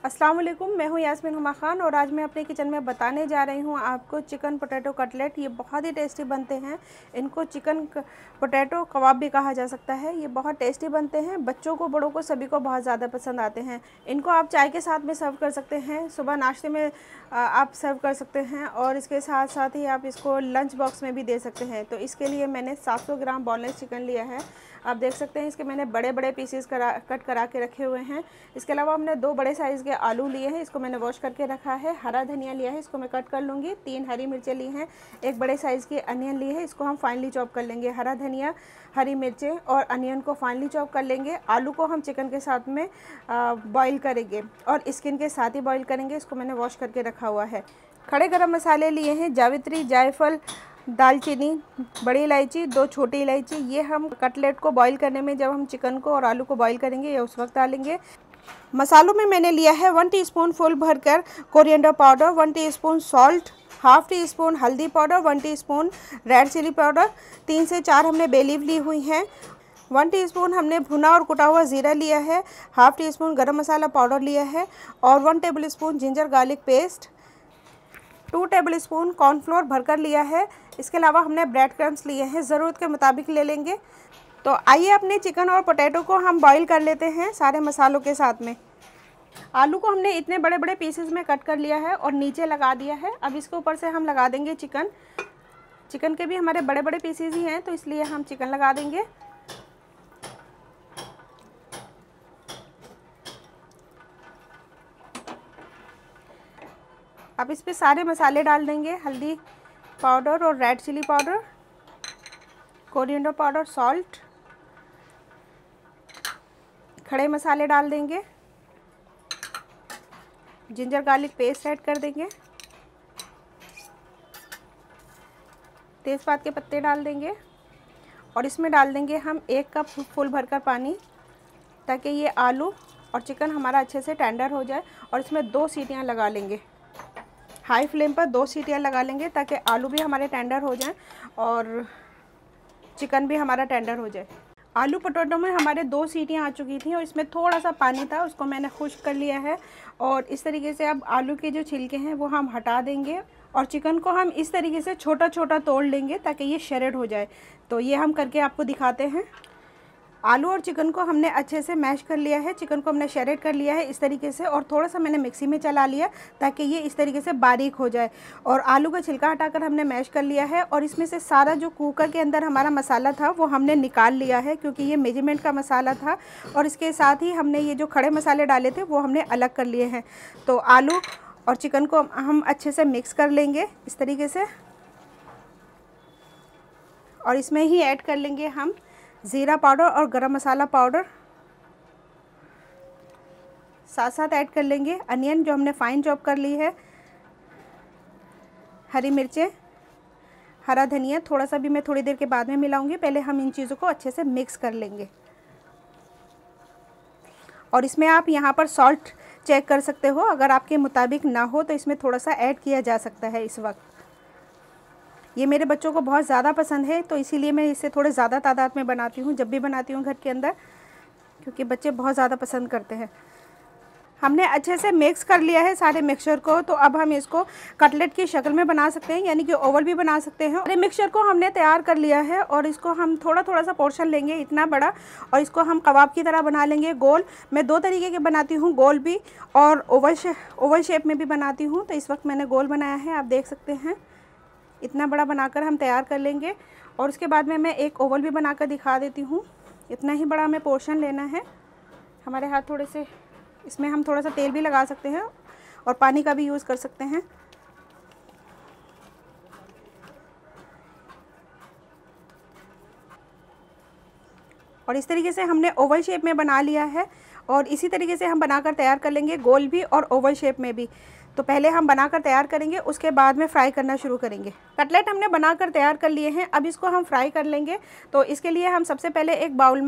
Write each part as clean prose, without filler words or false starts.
अस्सलाम वालेकुम, मैं हूं यास्मीन हुमा खान और आज मैं अपने किचन में बताने जा रही हूं आपको चिकन पोटैटो कटलेट। ये बहुत ही टेस्टी बनते हैं। इनको चिकन पोटैटो कबाब भी कहा जा सकता है। ये बहुत टेस्टी बनते हैं, बच्चों को बड़ों को सभी को बहुत ज़्यादा पसंद आते हैं। इनको आप चाय के साथ में सर्व कर सकते हैं, सुबह नाश्ते में आप सर्व कर सकते हैं और इसके साथ साथ ही आप इसको लंच बॉक्स में भी दे सकते हैं। तो इसके लिए मैंने 700 ग्राम बोनलेस चिकन लिया है। आप देख सकते हैं इसके मैंने बड़े बड़े पीसेस कट करा के रखे हुए हैं। इसके अलावा हमने 2 बड़े साइज़ के आलू लिए हैं, इसको मैंने वॉश करके रखा है। हरा धनिया लिया है, इसको मैं कट कर लूँगी। 3 हरी मिर्चें ली हैं, 1 बड़े साइज़ की अनियन ली है, इसको हम फाइनली चॉप कर लेंगे। हरा धनिया, हरी मिर्चें और अनियन को फाइनली चॉप कर लेंगे। आलू को हम चिकन के साथ में बॉईल करेंगे और स्किन के साथ ही बॉईल करेंगे। इसको मैंने वॉश करके रखा हुआ है। खड़े गरम मसाले लिए हैं, जावित्री, जायफल, दालचीनी, बड़ी इलायची, 2 छोटी इलायची। ये हम कटलेट को बॉईल करने में, जब हम चिकन को और आलू को बॉईल करेंगे, ये उस वक्त डालेंगे। मसालों में मैंने लिया है 1 टीस्पून फुल भरकर coriander powder, 1 teaspoon salt, half teaspoon हल्दी powder, 1 teaspoon red chilli powder, 3 से 4 हमने बे लीफ ली हुई हैं, 1 टीस्पून हमने भुना और कुटा हुआ ज़ीरा लिया है, हाफ टी स्पून गरम मसाला पाउडर लिया है और 1 tablespoon ginger garlic paste, 2 tablespoon cornflour भरकर लिया है। इसके अलावा हमने ब्रेड क्रम्स लिए हैं, ज़रूरत के मुताबिक ले लेंगे। तो आइए अपने चिकन और पोटैटो को हम बॉईल कर लेते हैं सारे मसालों के साथ में। आलू को हमने इतने बड़े बड़े पीसेस में कट कर लिया है और नीचे लगा दिया है। अब इसके ऊपर से हम लगा देंगे चिकन। चिकन के भी हमारे बड़े बड़े पीसेस ही हैं, तो इसलिए हम चिकन लगा देंगे। अब इस पे सारे मसाले डाल देंगे, हल्दी पाउडर और red chilli powder, coriander powder, salt, खड़े मसाले डाल देंगे, जिंजर गार्लिक पेस्ट ऐड कर देंगे, तेज़पात के पत्ते डाल देंगे और इसमें डाल देंगे हम 1 कप फुल भरकर पानी, ताकि ये आलू और चिकन हमारा अच्छे से टेंडर हो जाए। और इसमें 2 सीटियां लगा लेंगे, हाई फ्लेम पर 2 सीटियां लगा लेंगे, ताकि आलू भी हमारे टेंडर हो जाएं और चिकन भी हमारा टेंडर हो जाए। आलू पोटैटो में हमारे 2 सीटियां आ चुकी थी और इसमें थोड़ा सा पानी था, उसको मैंने खुश्क कर लिया है। और इस तरीके से अब आलू के जो छिलके हैं वो हम हटा देंगे और चिकन को हम इस तरीके से छोटा छोटा तोड़ लेंगे, ताकि ये शेरेड हो जाए। तो ये हम करके आपको दिखाते हैं। आलू और चिकन को हमने अच्छे से मैश कर लिया है, चिकन को हमने शेरेड कर लिया है इस तरीके से, और थोड़ा सा मैंने मिक्सी में चला लिया ताकि ये इस तरीके से बारीक हो जाए। और आलू का छिलका हटाकर हमने मैश कर लिया है और इसमें से सारा जो कुकर के अंदर हमारा मसाला था वो हमने निकाल लिया है, क्योंकि ये मेजरमेंट का मसाला था। और इसके साथ ही हमने ये जो खड़े मसाले डाले थे वो हमने अलग कर लिए हैं। तो आलू और चिकन को हम अच्छे से मिक्स कर लेंगे इस तरीके से, और इसमें ही ऐड कर लेंगे हम ज़ीरा पाउडर और गरम मसाला पाउडर। साथ साथ ऐड कर लेंगे अनियन जो हमने फाइन चॉप कर ली है, हरी मिर्चें, हरा धनिया, थोड़ा सा भी मैं थोड़ी देर के बाद में मिलाऊंगी। पहले हम इन चीज़ों को अच्छे से मिक्स कर लेंगे। और इसमें आप यहाँ पर सॉल्ट चेक कर सकते हो, अगर आपके मुताबिक ना हो तो इसमें थोड़ा सा ऐड किया जा सकता है। इस वक्त ये मेरे बच्चों को बहुत ज़्यादा पसंद है, तो इसीलिए मैं इसे थोड़े ज़्यादा तादाद में बनाती हूँ जब भी बनाती हूँ घर के अंदर, क्योंकि बच्चे बहुत ज़्यादा पसंद करते हैं। हमने अच्छे से मिक्स कर लिया है सारे मिक्सचर को। तो अब हम इसको कटलेट की शक्ल में बना सकते हैं, यानी कि ओवल भी बना सकते हैं। और मिक्सचर को हमने तैयार कर लिया है और इसको हम थोड़ा थोड़ा सा पोर्शन लेंगे, इतना बड़ा, और इसको हम कबाब की तरह बना लेंगे गोल। मैं 2 तरीके के बनाती हूँ, गोल भी और ओवल शेप में भी बनाती हूँ। तो इस वक्त मैंने गोल बनाया है, आप देख सकते हैं। इतना बड़ा बनाकर हम तैयार कर लेंगे और उसके बाद में मैं एक ओवल भी बनाकर दिखा देती हूँ। इतना ही बड़ा हमें पोर्शन लेना है। हमारे हाथ थोड़े से, इसमें हम थोड़ा सा तेल भी लगा सकते हैं और पानी का भी यूज़ कर सकते हैं। और इस तरीके से हमने ओवल शेप में बना लिया है और इसी तरीके से हम बनाकर तैयार कर लेंगे, गोल भी और ओवल शेप में भी। तो पहले हम बनाकर तैयार करेंगे, उसके बाद में फ्राई करना शुरू करेंगे। कटलेट हमने बनाकर तैयार कर लिए हैं, अब इसको हम फ्राई कर लेंगे। तो इसके लिए हम सबसे पहले एक बाउल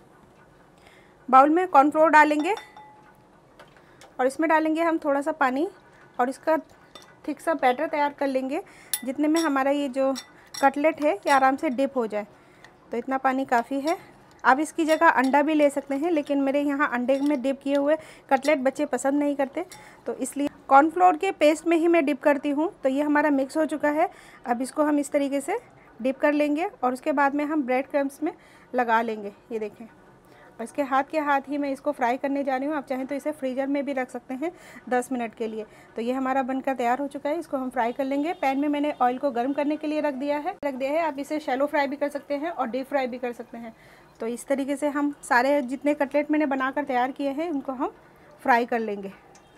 में कॉर्नफ्लोर डालेंगे और इसमें डालेंगे हम थोड़ा सा पानी और इसका थिक सा बैटर तैयार कर लेंगे, जितने में हमारा ये जो कटलेट है ये आराम से डिप हो जाए। तो इतना पानी काफ़ी है। आप इसकी जगह अंडा भी ले सकते हैं, लेकिन मेरे यहाँ अंडे में डिप किए हुए कटलेट बच्चे पसंद नहीं करते, तो इसलिए कॉर्नफ्लोर के पेस्ट में ही मैं डिप करती हूँ। तो ये हमारा मिक्स हो चुका है। अब इसको हम इस तरीके से डिप कर लेंगे और उसके बाद में हम ब्रेड क्रम्स में लगा लेंगे। ये देखें, और इसके हाथ ही मैं इसको फ्राई करने जा रही हूँ। आप चाहें तो इसे फ्रीज़र में भी रख सकते हैं 10 मिनट के लिए। तो ये हमारा बनकर तैयार हो चुका है। इसको हम फ्राई कर लेंगे। पैन में मैंने ऑयल को गर्म करने के लिए रख दिया है। आप इसे शैलो फ्राई भी कर सकते हैं और डीप फ्राई भी कर सकते हैं। तो इस तरीके से हम सारे जितने कटलेट मैंने बनाकर तैयार किए हैं उनको हम फ्राई कर लेंगे।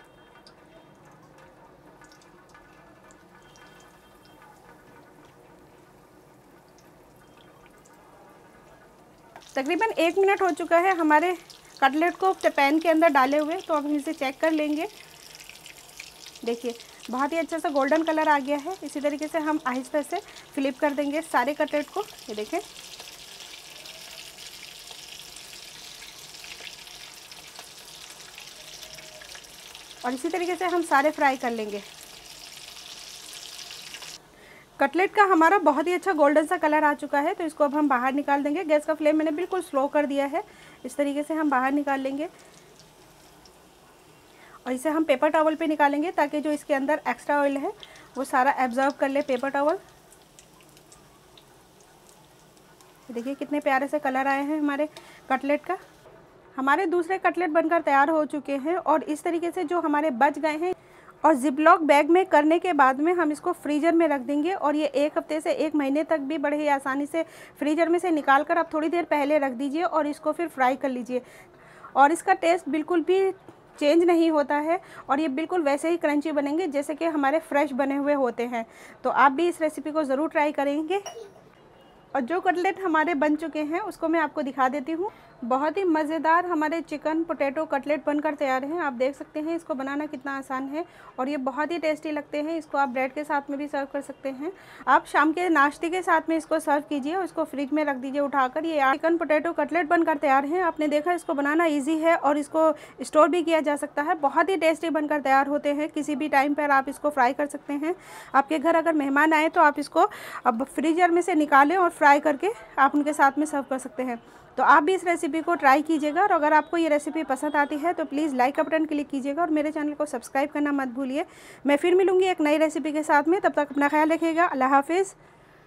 तकरीबन 1 मिनट हो चुका है हमारे कटलेट को पैन के अंदर डाले हुए। तो अब हम इसे चेक कर लेंगे। देखिए, बहुत ही अच्छा सा गोल्डन कलर आ गया है। इसी तरीके से हम आहिस्ता से फ्लिप कर देंगे सारे कटलेट को। ये देखें, और इसी तरीके से हम सारे फ्राई कर लेंगे। कटलेट का हमारा बहुत ही अच्छा गोल्डन सा कलर आ चुका है। तो इसको अब हम बाहर निकाल देंगे। गैस का फ्लेम मैंने बिल्कुल स्लो कर दिया है। इस तरीके से हम बाहर निकाल लेंगे और इसे हम पेपर टॉवल पे निकालेंगे ताकि जो इसके अंदर एक्स्ट्रा ऑयल है वो सारा एब्जॉर्ब कर ले पेपर टॉवल। देखिए कितने प्यारे से कलर आए हैं हमारे कटलेट का। हमारे दूसरे कटलेट बनकर तैयार हो चुके हैं और इस तरीके से जो हमारे बच गए हैं और जिपलॉक बैग में करने के बाद में हम इसको फ्रीज़र में रख देंगे और ये 1 हफ्ते से 1 महीने तक भी बड़े ही आसानी से फ्रीज़र में से निकाल कर आप थोड़ी देर पहले रख दीजिए और इसको फिर फ्राई कर लीजिए। और इसका टेस्ट बिल्कुल भी चेंज नहीं होता है और ये बिल्कुल वैसे ही क्रंची बनेंगे जैसे कि हमारे फ्रेश बने हुए होते हैं। तो आप भी इस रेसिपी को ज़रूर ट्राई करेंगे। और जो कटलेट हमारे बन चुके हैं उसको मैं आपको दिखा देती हूँ। बहुत ही मज़ेदार हमारे चिकन पोटैटो कटलेट बनकर तैयार हैं। आप देख सकते हैं इसको बनाना कितना आसान है और ये बहुत ही टेस्टी लगते हैं। इसको आप ब्रेड के साथ में भी सर्व कर सकते हैं। आप शाम के नाश्ते के साथ में इसको सर्व कीजिए और इसको फ्रिज में रख दीजिए उठाकर। ये चिकन पोटैटो कटलेट बनकर तैयार हैं। आपने देखा इसको बनाना ईजी है और इसको स्टोर भी किया जा सकता है। बहुत ही टेस्टी बनकर तैयार होते हैं। किसी भी टाइम पर आप इसको फ्राई कर सकते हैं। आपके घर अगर मेहमान आए तो आप इसको अब फ्रीजर में से निकालें और फ्राई करके आप उनके साथ में सर्व कर सकते हैं। तो आप भी इस रेसिपी को ट्राई कीजिएगा और अगर आपको ये रेसिपी पसंद आती है तो प्लीज़ लाइक का बटन क्लिक कीजिएगा और मेरे चैनल को सब्सक्राइब करना मत भूलिए। मैं फिर मिलूँगी एक नई रेसिपी के साथ में। तब तक अपना ख्याल रखिएगा। अल्लाह हाफिज़।